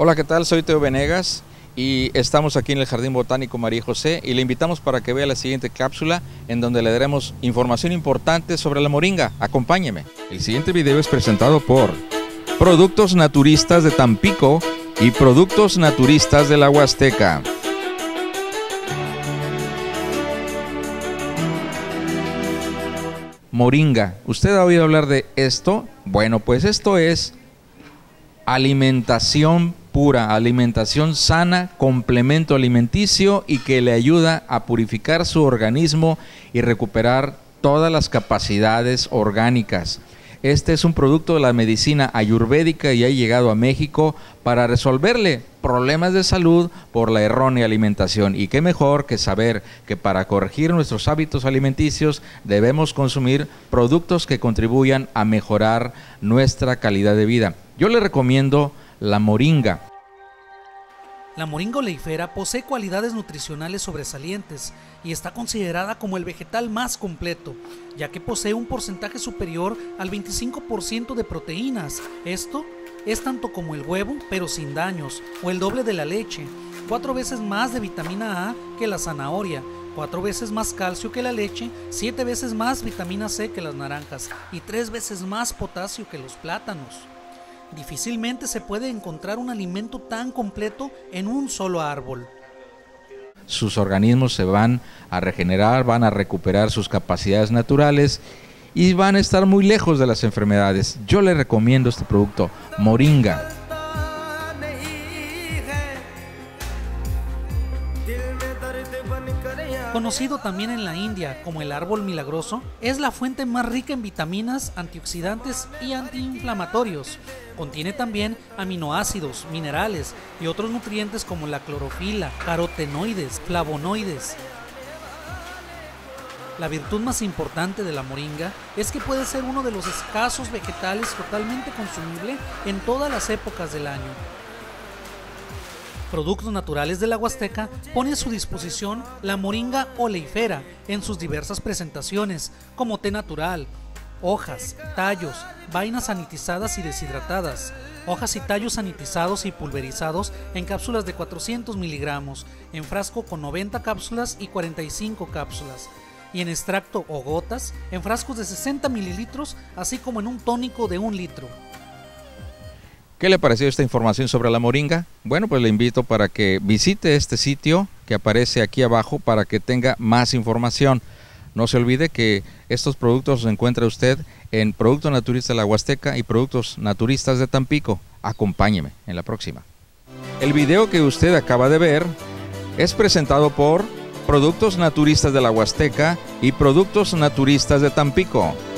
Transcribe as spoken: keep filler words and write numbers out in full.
Hola, ¿qué tal? Soy Teo Venegas y estamos aquí en el Jardín Botánico María José y le invitamos para que vea la siguiente cápsula en donde le daremos información importante sobre la moringa. Acompáñeme. El siguiente video es presentado por Productos Naturistas de Tampico y Productos Naturistas de la Huasteca. Moringa. ¿Usted ha oído hablar de esto? Bueno, pues esto es alimentación pura, alimentación sana, complemento alimenticio y que le ayuda a purificar su organismo y recuperar todas las capacidades orgánicas. Este es un producto de la medicina ayurvédica y ha llegado a México para resolverle problemas de salud por la errónea alimentación. Y qué mejor que saber que para corregir nuestros hábitos alimenticios debemos consumir productos que contribuyan a mejorar nuestra calidad de vida. Yo le recomiendo la moringa. La moringa oleifera posee cualidades nutricionales sobresalientes y está considerada como el vegetal más completo, ya que posee un porcentaje superior al veinticinco por ciento de proteínas. Esto es tanto como el huevo, pero sin daños, o el doble de la leche, cuatro veces más de vitamina A que la zanahoria, cuatro veces más calcio que la leche, siete veces más vitamina C que las naranjas y tres veces más potasio que los plátanos. Difícilmente se puede encontrar un alimento tan completo en un solo árbol. Sus organismos se van a regenerar, van a recuperar sus capacidades naturales y van a estar muy lejos de las enfermedades. Yo le recomiendo este producto, moringa. Conocido también en la India como el árbol milagroso, es la fuente más rica en vitaminas, antioxidantes y antiinflamatorios. Contiene también aminoácidos, minerales y otros nutrientes como la clorofila, carotenoides, flavonoides. La virtud más importante de la moringa es que puede ser uno de los escasos vegetales totalmente consumible en todas las épocas del año. Productos Naturales de la Huasteca pone a su disposición la moringa oleifera en sus diversas presentaciones, como té natural, hojas, tallos, vainas sanitizadas y deshidratadas, hojas y tallos sanitizados y pulverizados en cápsulas de cuatrocientos miligramos, en frasco con noventa cápsulas y cuarenta y cinco cápsulas, y en extracto o gotas en frascos de sesenta mililitros, así como en un tónico de un litro. ¿Qué le pareció esta información sobre la moringa? Bueno, pues le invito para que visite este sitio que aparece aquí abajo para que tenga más información. No se olvide que estos productos los encuentra usted en Productos Naturistas de la Huasteca y Productos Naturistas de Tampico. Acompáñeme en la próxima. El video que usted acaba de ver es presentado por Productos Naturistas de la Huasteca y Productos Naturistas de Tampico.